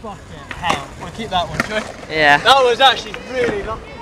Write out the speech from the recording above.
Fucking hell. We'll keep that one, shall we? Yeah. That was actually really lucky.